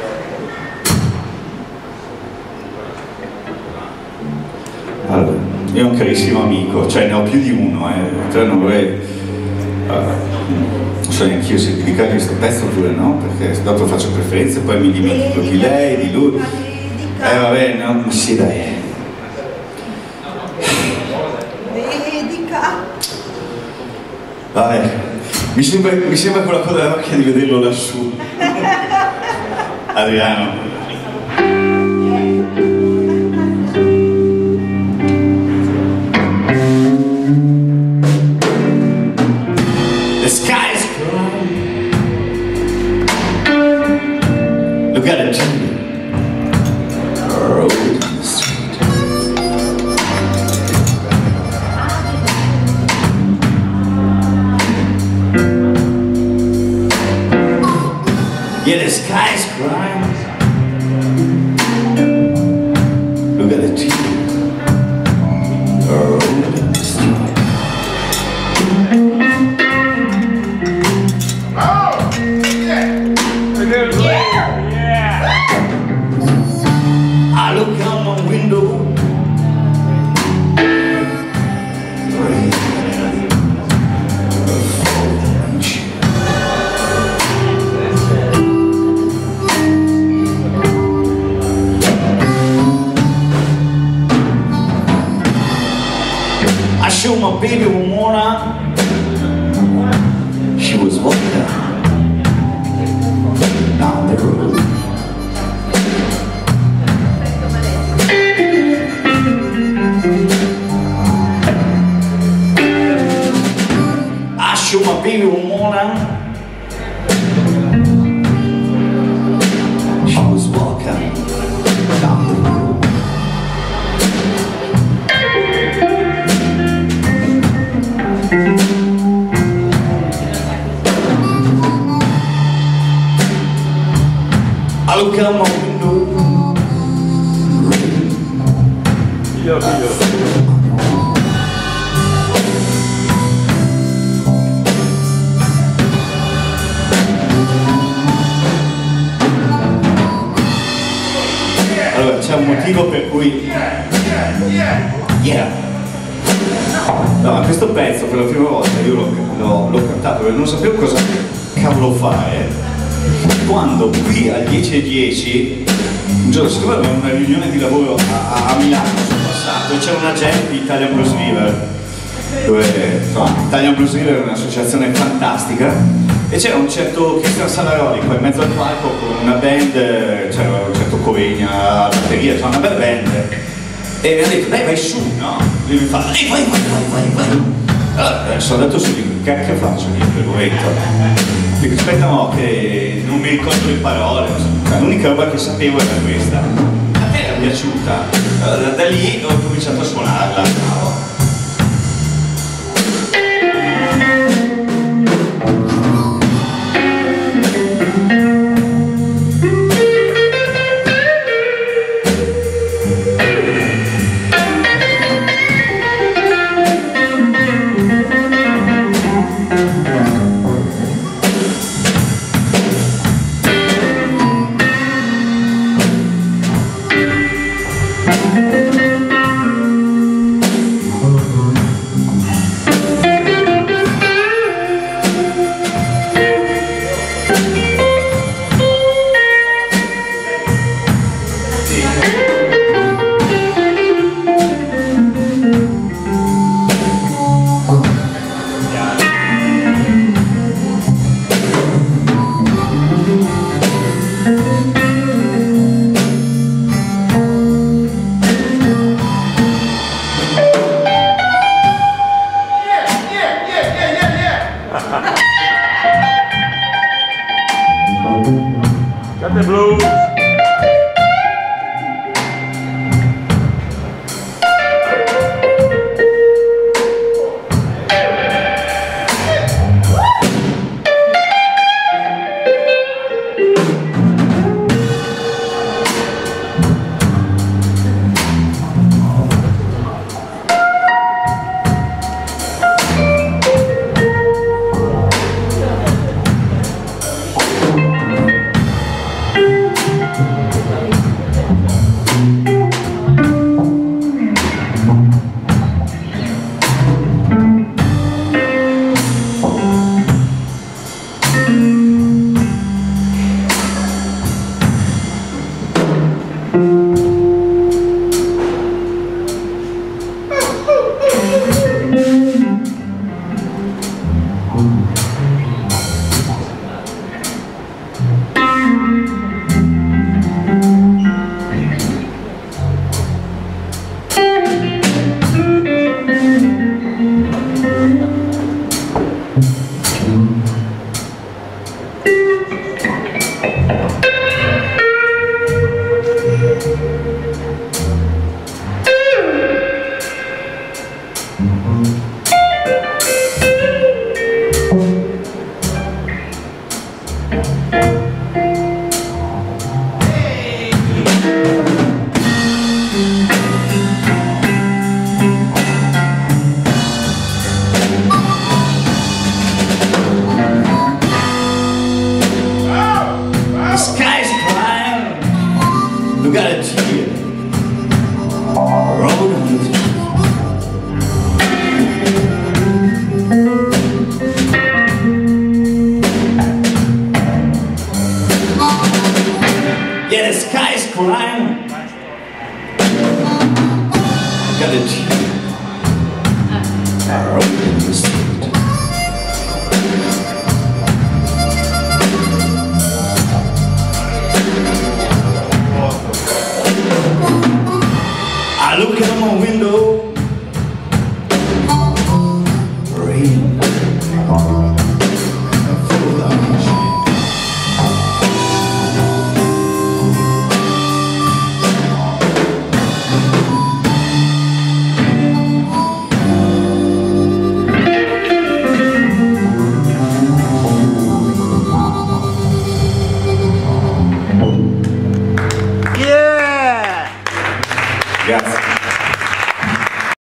Allora, io ho un carissimo amico, cioè ne ho più di uno, cioè non vorrei, non so neanche io se dedicargli questo pezzo oppure no, perché dopo faccio preferenze, poi mi dimentico di lei, di lui. Vabbè, no, ma sì dai. Dedica. Vabbè, mi sembra quella cosa della macchina di vederlo lassù. Adriano. The sky is crying. Look at it. Road in the street. Yeah, the sky is crying. Look at the TV. Road in the street. I look out my window. I showed my baby Ramona. She was walking down the road. I showed my baby Ramona. She was walking down the road. I look out my window. Allora, c'è un motivo per cui... Yeah! No, questo pezzo per la prima volta io l'ho cantato perché non sapevo cosa cavolo fare. Quando qui al 10:10 un giorno, siccome avevamo una riunione di lavoro a Milano, sono passato e c'era un agente di Italian Blues River, dove insomma, Italian Blues River è un'associazione fantastica, e c'era un certo Cristian Salaroli qua in mezzo al palco con una band, c'era un certo Covegna alla batteria, c'era una bella band, e mi ha detto dai vai su, no? Lui mi fa vai. Allora, sono andato su, dico, che faccio lì per il momento? Dico, aspetta no, che non mi ricordo le parole, l'unica roba che sapevo era questa. A me era piaciuta, allora, da lì ho cominciato a suonarla. Got the blues. Yeah, the sky's crying. Got it.